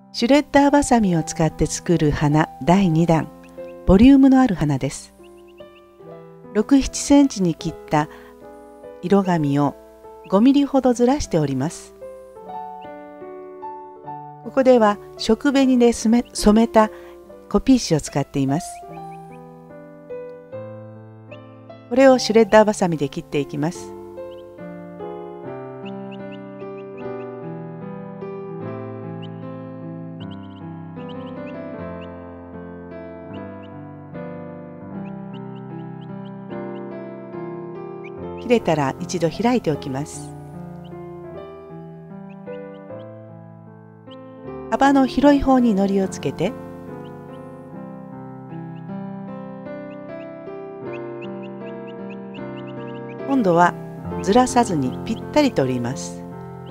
シュレッダーバサミを使って作る花第2弾、ボリュームのある花です。6、7センチに切った色紙を5ミリほどずらしております。ここでは食紅で染めたコピー紙を使っています。これをシュレッダーバサミで切っていきます。切れたら一度開いておきます。幅の広い方に糊をつけて、今度はずらさずにぴったりと折ります。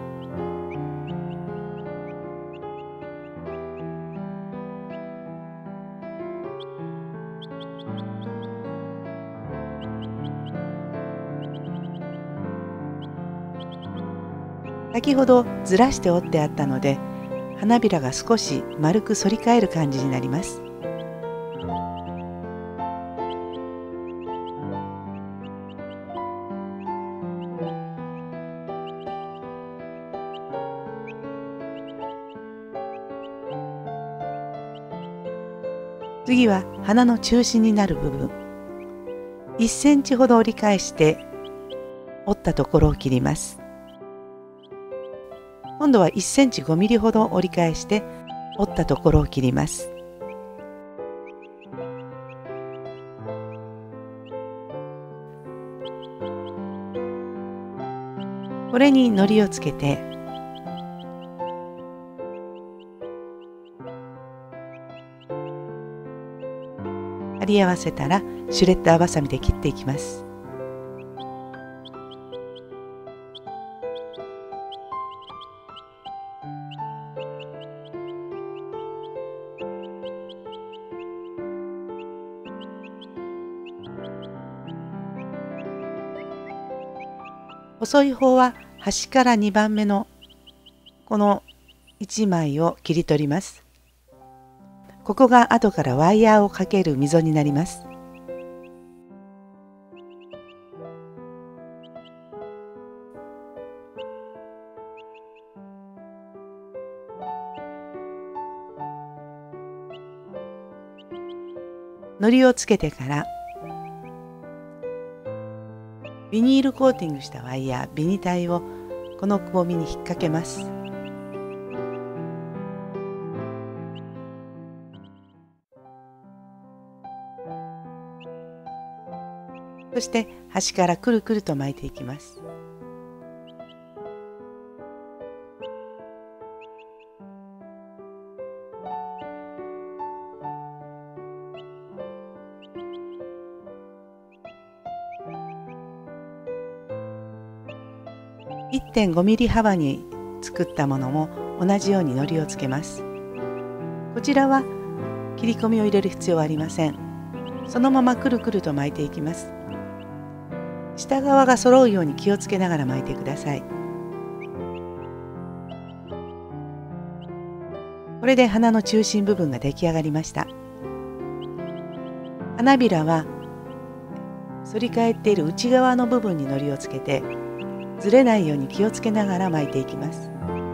先ほどずらして折ってあったので、花びらが少し丸く反り返る感じになります。次は花の中心になる部分、1センチほど折り返して折ったところを切ります。今度は1センチ5ミリほど折り返して折ったところを切ります。これに糊をつけて貼り合わせたらシュレッダーバサミで切っていきます。細い方は端から2番目のこの1枚を切り取ります。ここが後からワイヤーをかける溝になります。糊をつけてからビニールコーティングしたワイヤー、ビニタイをこのくぼみに引っ掛けます。そして端からくるくると巻いていきます。1.5 ミリ幅に作ったものも同じように糊をつけます。こちらは切り込みを入れる必要はありません。そのままくるくると巻いていきます。下側が揃うように気をつけながら巻いてください。これで花の中心部分が出来上がりました。花びらは反り返っている内側の部分に糊をつけてずれないように気をつけながら巻いていきます。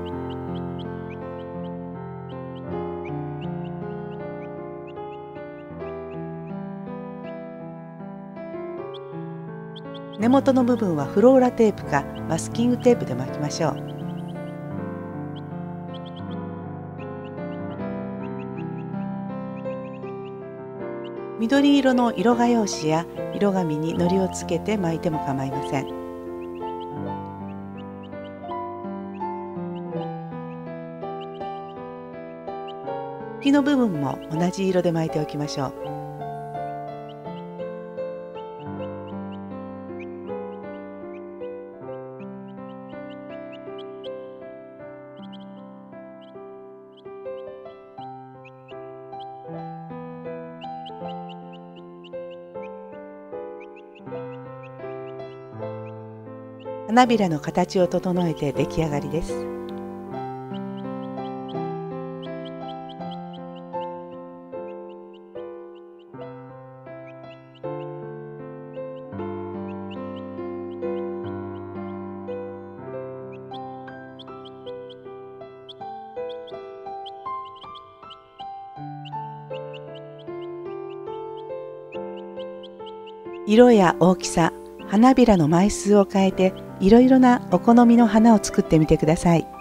根元の部分はフローラテープかマスキングテープで巻きましょう。緑色の色画用紙や色紙に糊をつけて巻いても構いません。茎の部分も同じ色で巻いておきましょう。花びらの形を整えて出来上がりです。 色や大きさ、花びらの枚数を変えていろいろなお好みの花を作ってみてください。